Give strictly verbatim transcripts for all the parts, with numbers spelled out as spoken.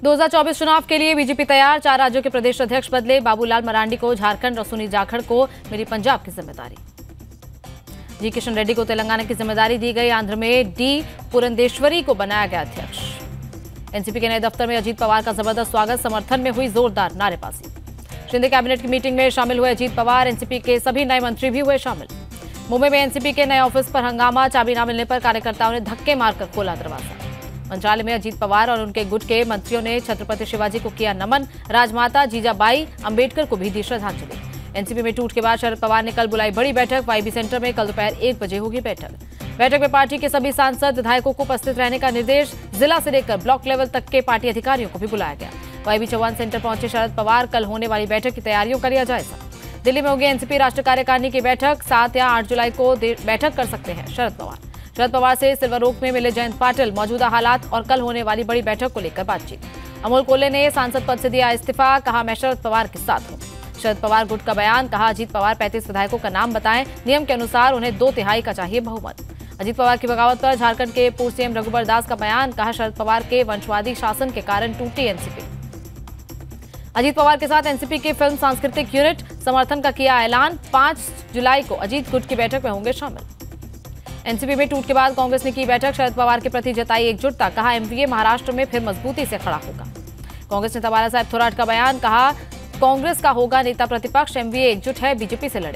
दो हज़ार चौबीस चुनाव के लिए बीजेपी तैयार। चार राज्यों के प्रदेश अध्यक्ष बदले। बाबूलाल मरांडी को झारखंड और सुनील जाखड़ को मिली पंजाब की जिम्मेदारी। जी किशन रेड्डी को तेलंगाना की जिम्मेदारी दी गई। आंध्र में डी पुरंदेश्वरी को बनाया गया अध्यक्ष। एनसीपी के नए दफ्तर में अजीत पवार का जबरदस्त स्वागत। समर्थन में हुई जोरदार नारेबाजी। शिंदे कैबिनेट की मीटिंग में शामिल हुए अजीत पवार। एनसीपी के सभी नए मंत्री भी हुए शामिल। मुंबई में एनसीपी के नए ऑफिस पर हंगामा। चाबी न मिलने पर कार्यकर्ताओं ने धक्के मारकर खोला दरवाजा। मंत्रालय में अजीत पवार और उनके गुट के मंत्रियों ने छत्रपति शिवाजी को किया नमन। राजमाता जीजाबाई अंबेडकर को भी दी श्रद्धांजलि। एनसीपी में टूट के बाद शरद पवार ने कल बुलाई बड़ी बैठक। वाईबी सेंटर में कल दोपहर एक बजे होगी बैठक। बैठक में पार्टी के सभी सांसद विधायकों को उपस्थित रहने का निर्देश। जिला से लेकर ब्लॉक लेवल तक के पार्टी अधिकारियों को भी बुलाया गया। वाईबी चौहान सेंटर पहुंचे शरद पवार। कल होने वाली बैठक की तैयारियों का लिया जायजा। दिल्ली में होगी एनसीपी राष्ट्रीय कार्यकारिणी की बैठक। सात या आठ जुलाई को बैठक कर सकते हैं शरद पवार। शरद पवार से सिल्वर ओक में मिले जयंत पाटिल। मौजूदा हालात और कल होने वाली बड़ी बैठक को लेकर बातचीत। अमोल कोल्हे ने सांसद पद से दिया इस्तीफा। कहा मैं शरद पवार के साथ हूं। शरद पवार गुट का बयान। कहा अजीत पवार पैंतीस विधायकों का नाम बताएं। नियम के अनुसार उन्हें दो तिहाई का चाहिए बहुमत। अजीत पवार की बगावत पर झारखंड के पूर्व सीएम रघुबर दास का बयान। कहा शरद पवार के वंशवादी शासन के कारण टूटी एनसीपी। अजीत पवार के साथ एनसीपी के फिल्म सांस्कृतिक यूनिट समर्थन का किया ऐलान। पांच जुलाई को अजीत गुट की बैठक में होंगे शामिल। एनसीपी में टूट के बाद कांग्रेस ने की बैठक। शरद पवार के प्रति जताई एकजुटता। कहा एमवीए महाराष्ट्र में फिर मजबूती से खड़ा होगा। कांग्रेस नेता बाला साहेब थोराट का बयान। कहा कांग्रेस का होगा नेता प्रतिपक्ष। एमवीए एकजुट है, बीजेपी से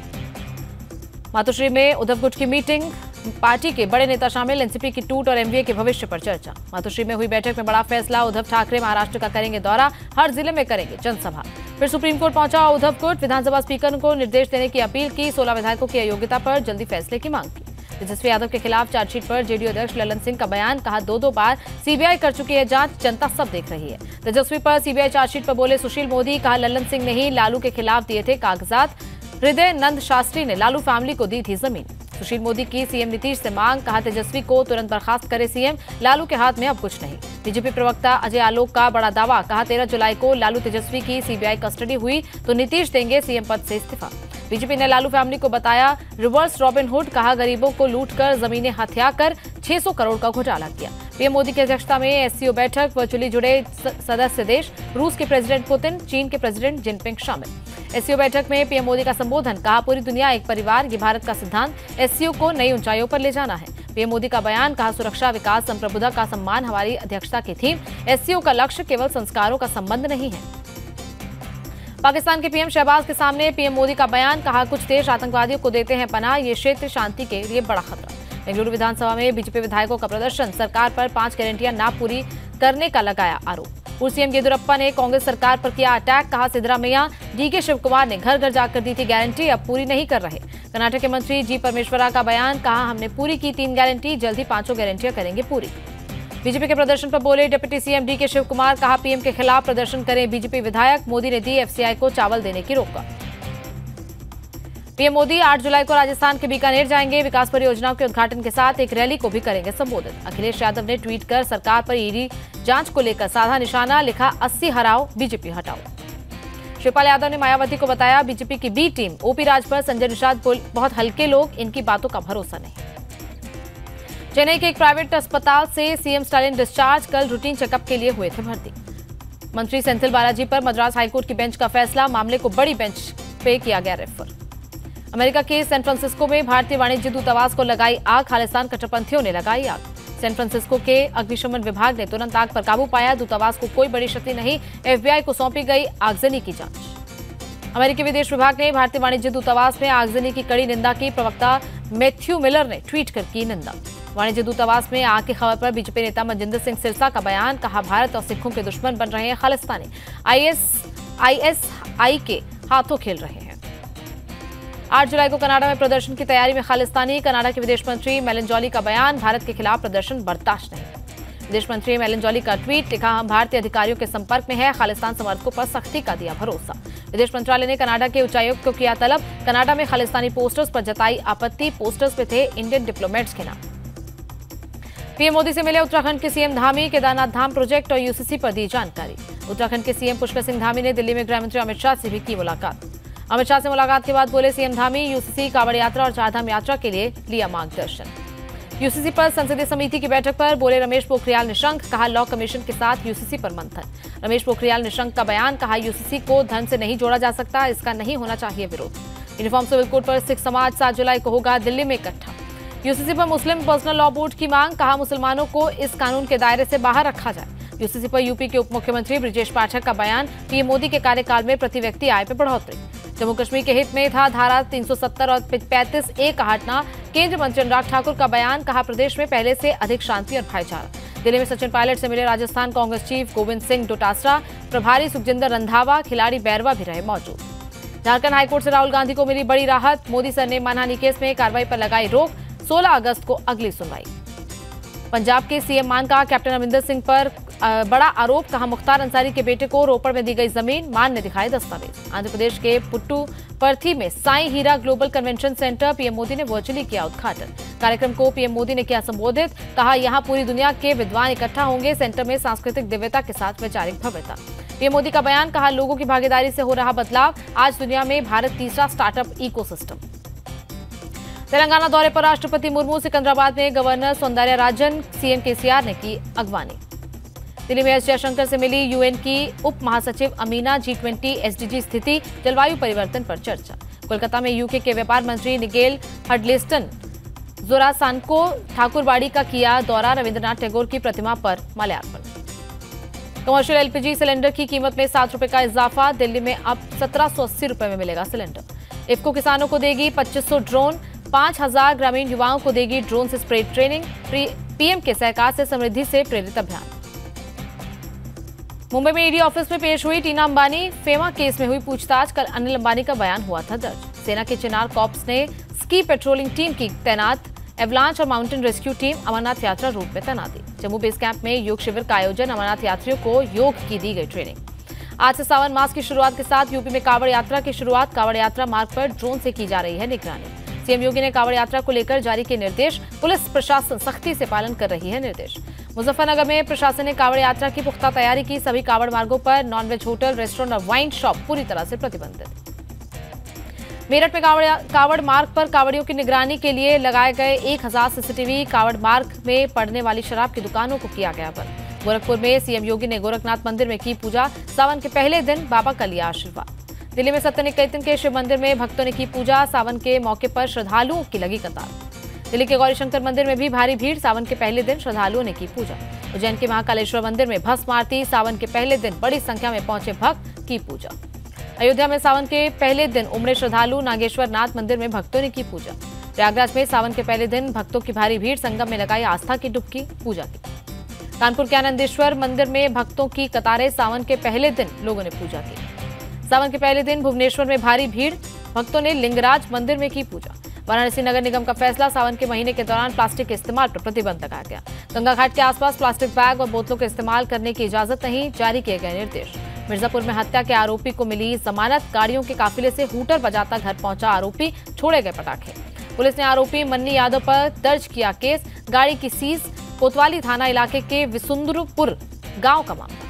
लड़ेगा। मातोश्री में उद्धव गुट की मीटिंग। पार्टी के बड़े नेता शामिल। एनसीपी की टूट और एमवीए के भविष्य पर चर्चा। मातोश्री में हुई बैठक में बड़ा फैसला। उद्धव ठाकरे महाराष्ट्र का करेंगे दौरा। हर जिले में करेंगे जनसभा। फिर सुप्रीम कोर्ट पहुंचा उद्धव गुट। विधानसभा स्पीकर को निर्देश देने की अपील की। सोलह विधायकों की अयोग्यता पर जल्दी फैसले की मांग की। तेजस्वी यादव के खिलाफ चार्जशीट पर जेडीयू अध्यक्ष ललन सिंह का बयान। कहा दो दो बार सीबीआई कर चुकी है जांच। जनता सब देख रही है। तेजस्वी पर सीबीआई चार्जशीट पर बोले सुशील मोदी। कहा ललन सिंह ने ही लालू के खिलाफ दिए थे कागजात। हृदय नंद शास्त्री ने लालू फैमिली को दी थी जमीन। सुशील मोदी की सीएम नीतीश से मांग। कहा तेजस्वी को तुरंत बर्खास्त करे सीएम। लालू के हाथ में अब कुछ नहीं। बीजेपी प्रवक्ता अजय आलोक का बड़ा दावा। कहा तेरह जुलाई को लालू तेजस्वी की सीबीआई कस्टडी हुई तो नीतीश देंगे सीएम पद से इस्तीफा। बीजेपी ने लालू फैमिली को बताया रिवर्स रॉबिन हुड। कहा गरीबों को लूटकर जमीनें हथिया कर छह सौ करोड़ का घोटाला किया। पीएम मोदी की अध्यक्षता में एससीओ बैठक। वर्चुअली जुड़े सदस्य देश। रूस के प्रेसिडेंट पुतिन, चीन के प्रेसिडेंट जिनपिंग शामिल। एससीओ बैठक में पीएम मोदी का संबोधन। कहा पूरी दुनिया एक परिवार, ये भारत का सिद्धांत। एससीओ को नई ऊंचाइयों पर ले जाना है। पीएम मोदी का बयान। कहा सुरक्षा, विकास, संप्रभुता का सम्मान हमारी अध्यक्षता की थीम। एससीओ का लक्ष्य केवल संस्कारों का संबंध नहीं है। पाकिस्तान के पीएम शहबाज के सामने पीएम मोदी का बयान। कहा कुछ देश आतंकवादियों को देते हैं पनाह। ये क्षेत्र शांति के लिए बड़ा खतरा। बेंगलुरु विधानसभा में बीजेपी विधायकों का प्रदर्शन। सरकार पर पांच गारंटियां ना पूरी करने का लगाया आरोप। पूर्व सीएम येदियुरप्पा ने कांग्रेस सरकार पर किया अटैक। कहा सिद्धरामैया, डीके शिव कुमार ने घर घर जाकर दी थी गारंटी, अब पूरी नहीं कर रहे। कर्नाटक के मंत्री जी परमेश्वरा का बयान। कहा हमने पूरी की तीन गारंटी, जल्द ही पांचों गारंटियां करेंगे पूरी। बीजेपी के प्रदर्शन पर बोले deputy CM DK Shivakumar. कहा पीएम के खिलाफ प्रदर्शन करें बीजेपी विधायक। मोदी ने दी एफसीआई को चावल देने की रोक। पीएम मोदी आठ जुलाई को राजस्थान के बीकानेर जाएंगे। विकास परियोजनाओं के उद्घाटन के साथ एक रैली को भी करेंगे संबोधित। अखिलेश यादव ने ट्वीट कर सरकार पर ईडी जांच को लेकर साधा निशाना। लिखा अस्सी हराओ, बीजेपी हटाओ। शिवपाल यादव ने मायावती को बताया बीजेपी की बी टीम। ओपी राज पर संजय निषाद बहुत हल्के लोग, इनकी बातों का भरोसा नहीं। चेन्नई के एक प्राइवेट अस्पताल से सीएम स्टालिन डिस्चार्ज। कल रूटीन चेकअप के लिए हुए थे भर्ती। मंत्री सेंथिल बालाजी पर मद्रास हाईकोर्ट की बेंच का फैसला। मामले को बड़ी बेंच पे किया गया रेफर। अमेरिका के सैन फ्रांसिस्को में भारतीय वाणिज्य दूतावास को लगाई आग। खालिस्तान कट्टरपंथियों ने लगाई आग। सैन फ्रांसिस्को के अग्निशमन विभाग ने तुरंत आग पर काबू पाया। दूतावास को कोई बड़ी क्षति नहीं। एफबीआई को सौंपी गई आगजनी की जांच। अमेरिकी विदेश विभाग ने भारतीय वाणिज्य दूतावास में आगजनी की कड़ी निंदा की। प्रवक्ता मैथ्यू मिलर ने ट्वीट कर की निंदा। वाणिज्य दूतावास में आग की खबर पर बीजेपी नेता मनजिंदर सिंह सिरसा का बयान। कहा भारत और सिखों के दुश्मन बन रहे हैं खालिस्तानी। आईएसआई के हाथों खेल रहे हैं। आठ जुलाई को कनाडा में प्रदर्शन की तैयारी में खालिस्तानी। कनाडा के विदेश मंत्री मेलेनजॉली का बयान। भारत के खिलाफ प्रदर्शन बर्दाश्त नहीं। विदेश मंत्री मेलेनजॉली का ट्वीट। लिखा हम भारतीय अधिकारियों के संपर्क में है। खालिस्तान समर्थकों पर सख्ती का दिया भरोसा। विदेश मंत्रालय ने कनाडा के उच्चायुक्त को किया तलब। कनाडा में खालिस्तानी पोस्टर्स पर जताई आपत्ति। पोस्टर्स पे थे इंडियन डिप्लोमेट्स के नाम। पीएम मोदी से मिले उत्तराखंड के सीएम धामी। केदारनाथ धाम प्रोजेक्ट और यूसीसी पर दी जानकारी। उत्तराखंड के सीएम पुष्कर सिंह धामी ने दिल्ली में गृहमंत्री अमित शाह से भी की मुलाकात। अमित शाह से मुलाकात के बाद बोले सीएम धामी यूसीसी, कांवड़ यात्रा और चारधाम यात्रा के लिए लिया मार्गदर्शन। यूसीसी पर संसदीय समिति की बैठक पर बोले रमेश पोखरियाल निशंक, कहा लॉ कमीशन के साथ यूसीसी पर मंथन। रमेश पोखरियाल निशंक का बयान, कहा यूसीसी को धन से नहीं जोड़ा जा सकता, इसका नहीं होना चाहिए विरोध। यूनिफॉर्म सिविल कोड पर सिख समाज सात जुलाई को होगा दिल्ली में इकट्ठा। यूसीसी पर मुस्लिम पर्सनल लॉ बोर्ड की मांग, कहा मुसलमानों को इस कानून के दायरे से बाहर रखा जाए। यूसीसी पर यूपी के उप मुख्यमंत्री ब्रिजेश पाठक का बयान, पीएम मोदी के कार्यकाल में प्रति व्यक्ति आय में बढ़ोतरी। जम्मू कश्मीर के हित में था धारा तीन सौ सत्तर और पैंतीस ए का हटना। केंद्रीय मंत्री अनुराग ठाकुर का बयान, कहा प्रदेश में पहले से अधिक शांति और भाईचारा। दिल्ली में सचिन पायलट से मिले राजस्थान कांग्रेस चीफ गोविंद सिंह डोटासरा, प्रभारी सुखजिंदर रंधावा, खिलाड़ी बैरवा भी रहे मौजूद। झारखंड हाईकोर्ट से राहुल गांधी को मिली बड़ी राहत। मोदी सर ने मानहानि केस में कार्रवाई पर लगाई रोक। सोलह अगस्त को अगली सुनवाई। पंजाब के सीएम मान का कैप्टन अमरिंदर सिंह पर बड़ा आरोप, कहा मुख्तार अंसारी के बेटे को रोपड़ में दी गई जमीन, मान ने दिखाए दस्तावेज। आंध्र प्रदेश के पुट्टुपर्थी में Sai Hira global convention centre PM Modi ने वर्चुअली किया उद्घाटन। कार्यक्रम को पीएम मोदी ने किया संबोधित, कहा यहां पूरी दुनिया के विद्वान इकट्ठा होंगे। सेंटर में सांस्कृतिक दिव्यता के साथ वैचारिक भव्यता। पीएम मोदी का बयान, कहा लोगों की भागीदारी से हो रहा बदलाव, आज दुनिया में भारत तीसरा स्टार्टअप इकोसिस्टम। तेलंगाना दौरे पर राष्ट्रपति मुर्मू, सिकंदराबाद में governor Soundararajan, CM KCR ने की अगवानी। दिल्ली में एस जयशंकर से मिली यूएन की उप महासचिव अमीना, जी ट्वेंटी एसडीजी स्थिति, जलवायु परिवर्तन पर चर्चा। कोलकाता में यूके के व्यापार मंत्री निगेल हडलिस्टन जोरासानको ठाकुरबाड़ी का किया दौरा, रविंद्रनाथ टैगोर की प्रतिमा पर माल्यार्पण। कमर्शियल एलपीजी सिलेंडर की कीमत में सात रुपए का इजाफा, दिल्ली में अब सत्रह सौ अस्सी रुपए में मिलेगा सिलेंडर। इफ्को किसानों को देगी पच्चीस सौ ड्रोन, पांच हजार ग्रामीण युवाओं को देगी ड्रोन से स्प्रे ट्रेनिंग। पीएम के सहकार से समृद्धि से प्रेरित अभियान। मुंबई में ईडी ऑफिस में पेश हुई टीना अंबानी, फेमा केस में हुई पूछताछ। कल अनिल अंबानी का बयान हुआ था दर्ज। सेना के चिनार कॉर्प्स ने स्की पेट्रोलिंग टीम की तैनात, एवलांच और माउंटेन रेस्क्यू टीम अमरनाथ यात्रा रूट में तैनाती। जम्मू बेस कैंप में योग शिविर का आयोजन, अमरनाथ यात्रियों को योग की दी गई ट्रेनिंग। आज से सावन मास की शुरुआत के साथ यूपी में कांवड़ यात्रा की शुरुआत। कांवड़ यात्रा मार्ग पर ड्रोन से की जा रही है निगरानी। सीएम योगी ने कांवड़ यात्रा को लेकर जारी किए निर्देश, पुलिस प्रशासन सख्ती से पालन कर रही है निर्देश। मुजफ्फरनगर में प्रशासन ने कांवड़ यात्रा की पुख्ता तैयारी की। सभी कांवड़ मार्गों पर नॉनवेज होटल, रेस्टोरेंट और वाइन शॉप पूरी तरह से प्रतिबंधित। मेरठ में कांवड़ कांवड़ मार्ग पर कांवड़ियों की निगरानी के लिए लगाए गए एक हजार सीसीटीवी। कांवड़ मार्ग में पड़ने वाली शराब की दुकानों को किया गया बंद। गोरखपुर में सीएम योगी ने गोरखनाथ मंदिर में की पूजा। सावन के पहले दिन बाबा का लिया आशीर्वाद। दिल्ली में सत्यनिकेतन के शिव मंदिर में भक्तों ने की पूजा। सावन के मौके पर श्रद्धालुओं की लगी कतार। दिल्ली के गौरीशंकर मंदिर में भी भारी भीड़। सावन के पहले दिन श्रद्धालुओं ने की पूजा। उज्जैन के महाकालेश्वर मंदिर में भस्म आरती। सावन के पहले दिन बड़ी संख्या में पहुंचे भक्त, की पूजा। अयोध्या में सावन के पहले दिन उमड़े श्रद्धालु। नागेश्वर नाथ मंदिर में भक्तों ने की पूजा। प्रयागराज में सावन के पहले दिन भक्तों की भारी भीड़, संगम में लगाई आस्था की डुबकी, पूजा की। कानपुर के आनंदेश्वर मंदिर में भक्तों की कतारें। सावन के पहले दिन लोगों ने पूजा की। सावन के पहले दिन भुवनेश्वर में भारी भीड़, भक्तों ने लिंगराज मंदिर में की पूजा। वाराणसी नगर निगम का फैसला, सावन के महीने के दौरान प्लास्टिक के इस्तेमाल पर प्रतिबंध लगाया गया। गंगा घाट के आसपास प्लास्टिक बैग और बोतलों का इस्तेमाल करने की इजाजत नहीं, जारी किए गए निर्देश। मिर्जापुर में हत्या के आरोपी को मिली जमानत। गाड़ियों के काफिले से हूटर बजाता घर पहुंचा आरोपी, छोड़े गए पटाखे। पुलिस ने आरोपी मन्नी यादव पर दर्ज किया केस। गाड़ी की सीज, कोतवाली थाना इलाके के विसुंदरपुर गांव का मामला।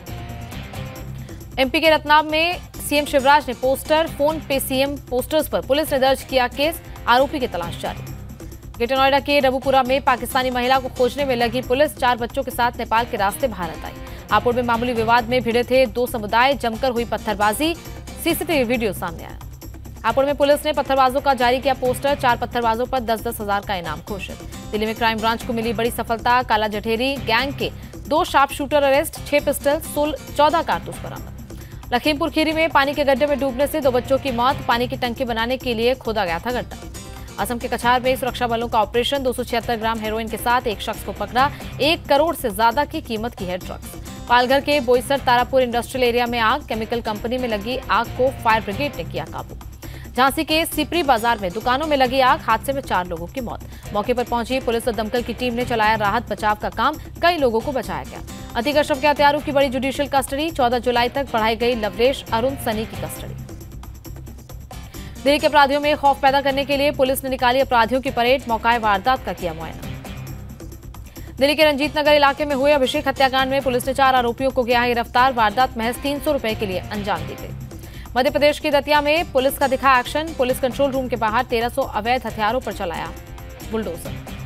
एमपी के रतलाम में सीएम शिवराज ने poster, PhonePe CM posters पर पुलिस ने दर्ज किया केस। आरोपी की तलाश जारी। ग्रेटर नोएडा के रबुपुरा में पाकिस्तानी महिला को खोजने में लगी पुलिस। चार बच्चों के साथ नेपाल के रास्ते भारत आई। हापुड़ में मामूली विवाद में भिड़े थे दो समुदाय, जमकर हुई पत्थरबाजी, सीसीटीवी वीडियो सामने आया। हापुड़ में पुलिस ने पत्थरबाजों का जारी किया पोस्टर। चार पत्थरबाजों पर दस दस हजार का इनाम घोषित। दिल्ली में क्राइम ब्रांच को मिली बड़ी सफलता। काला जठेरी गैंग के दो शार्प शूटर अरेस्ट, छह पिस्टल, सोलह चौदह कारतूस बरामद। लखीमपुर खीरी में पानी के गड्ढे में डूबने से दो बच्चों की मौत। पानी की टंकी बनाने के लिए खोदा गया था गड्ढा। असम के कछार में सुरक्षा बलों का ऑपरेशन, दो सौ छिहत्तर ग्राम हेरोइन के साथ एक शख्स को पकड़ा। एक करोड़ से ज्यादा की कीमत की है ड्रग्स। पालघर के बोईसर तारापुर इंडस्ट्रियल एरिया में आग, केमिकल कंपनी में लगी आग को फायर ब्रिगेड ने किया काबू। झांसी के सिपरी बाजार में दुकानों में लगी आग, हादसे में चार लोगों की मौत। मौके पर पहुंची पुलिस और दमकल की टीम ने चलाया राहत बचाव का काम, कई लोगों को बचाया गया। अतिक अशरफ के हत्यारों की बड़ी जुडिशियल कस्टडी, चौदह जुलाई तक बढ़ाई गई लवलेश अरुण सनी की कस्टडी। दिल्ली के अपराधियों में खौफ पैदा करने के लिए पुलिस ने निकाली अपराधियों की परेड, मौकाए वारदात का किया मुआयना। दिल्ली के रंजीत नगर इलाके में हुए अभिषेक हत्याकांड में पुलिस ने चार आरोपियों को किया गिरफ्तार। वारदात महज तीन सौ रुपए के लिए अंजाम दी गई। मध्य प्रदेश की दतिया में पुलिस का दिखा एक्शन, पुलिस कंट्रोल रूम के बाहर तेरह सौ अवैध हथियारों पर चलाया बुलडोजर।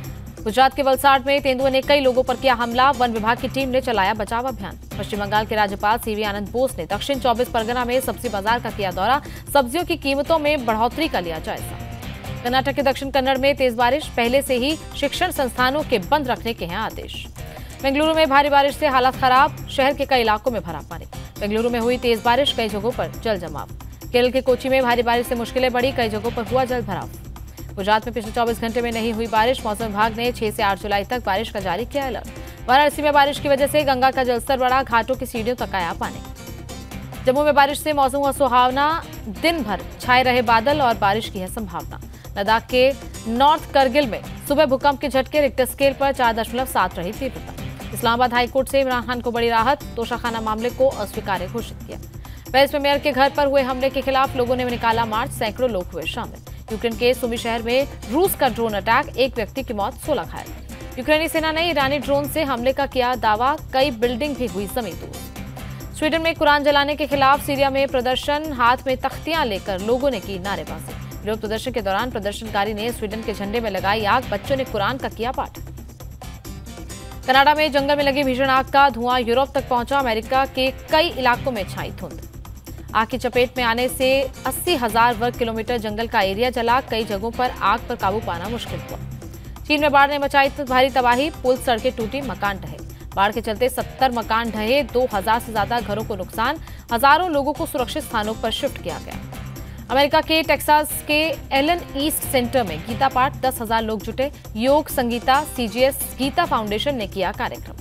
गुजरात के वलसाड में तेंदुए ने कई लोगों पर किया हमला। वन विभाग की टीम ने चलाया बचाव अभियान। पश्चिम बंगाल के राज्यपाल सीवी आनंद बोस ने दक्षिण चौबीस परगना में सब्जी बाजार का किया दौरा। सब्जियों की कीमतों में बढ़ोतरी का लिया जायजा। कर्नाटक के दक्षिण कन्नड़ में तेज बारिश, पहले से ही शिक्षण संस्थानों के बंद रखने के हैं आदेश। बेंगलुरु में भारी बारिश से हालात खराब, शहर के कई इलाकों में भरा पानी। बेंगलुरु में हुई तेज बारिश, कई जगहों पर जल जमाव। केरल के कोची में भारी बारिश से मुश्किलें बढ़ी, कई जगहों पर हुआ जल भराव। गुजरात में पिछले चौबीस घंटे में नहीं हुई बारिश, मौसम विभाग ने छह से आठ जुलाई तक बारिश का जारी किया अलर्ट। वाराणसी में बारिश की वजह से गंगा का जलस्तर बढ़ा, घाटों की सीढ़ियों तक आया पानी। जम्मू में बारिश से मौसम हुआ सुहावना, दिन भर छाए रहे बादल और बारिश की है संभावना। लद्दाख के नॉर्थ करगिल में सुबह भूकंप के झटके, रिक्टर स्केल पर चार दशमलव सात रही तीव्रता। इस्लामाबाद हाईकोर्ट से इमरान खान को बड़ी राहत, तोशाखाना मामले को अस्वीकार्य घोषित किया। पेरिस में मेयर के घर पर हुए हमले के खिलाफ लोगों ने निकाला मार्च, सैकड़ों लोग हुए शामिल। यूक्रेन के सुमी शहर में रूस का ड्रोन अटैक, एक व्यक्ति की मौत, सोलह घायल। यूक्रेनी सेना ने ईरानी ड्रोन से हमले का किया दावा, कई बिल्डिंग भी हुई समेत। स्वीडन में कुरान जलाने के खिलाफ सीरिया में प्रदर्शन, हाथ में तख्तियां लेकर लोगों ने की नारेबाजी। विरोध प्रदर्शन के दौरान प्रदर्शनकारी ने स्वीडन के झंडे में लगाई आग, बच्चों ने कुरान का किया पाठ। कनाडा में जंगल में लगी भीषण आग का धुआं यूरोप तक पहुंचा, अमेरिका के कई इलाकों में छाई धुंध। आग की चपेट में आने से अस्सी हजार वर्ग किलोमीटर जंगल का एरिया जला, कई जगहों पर आग पर काबू पाना मुश्किल हुआ। चीन में बाढ़ ने मचाई भारी तबाही, पुल सड़कें टूटी, मकान ढहे। बाढ़ के चलते सत्तर मकान ढहे, दो हजार से ज्यादा घरों को नुकसान, हजारों लोगों को सुरक्षित स्थानों पर शिफ्ट किया गया। अमेरिका के टेक्सास के एलन ईस्ट सेंटर में गीता पाठ, दस हजार लोग जुटे। योग संगीता सीजीएस गीता फाउंडेशन ने किया कार्यक्रम।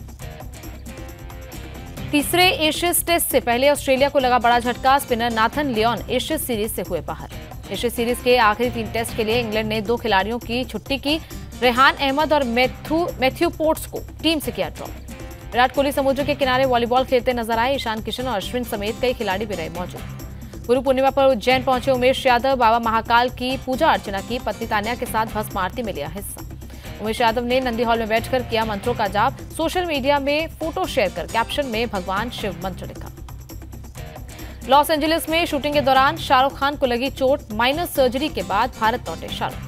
तीसरे एशेज टेस्ट से पहले ऑस्ट्रेलिया को लगा बड़ा झटका, spinner Nathan Lyon Ashes series से हुए बाहर। एशेज सीरीज के आखिरी तीन टेस्ट के लिए इंग्लैंड ने दो खिलाड़ियों की छुट्टी की, रेहान अहमद और मैथ्यू मैथ्यू पोर्ट्स को टीम से किया ड्रॉप। विराट कोहली समुद्र के किनारे वॉलीबॉल खेलते नजर आए, ईशान किशन और अश्विन समेत कई खिलाड़ी भी रहे मौजूद। गुरु पूर्णिमा पर उज्जैन पहुंचे उमेश यादव, बाबा महाकाल की पूजा अर्चना की, पत्नी तान्या के साथ भस्म आरती में लिया हिस्सा। उमेश यादव ने नंदी हॉल में बैठकर किया मंत्रों का जाप, सोशल मीडिया में फोटो शेयर कर कैप्शन में भगवान शिव मंत्र लिखा। लॉस एंजलिस में शूटिंग के दौरान शाहरुख खान को लगी चोट, माइनर सर्जरी के बाद भारत लौटे शाहरुख।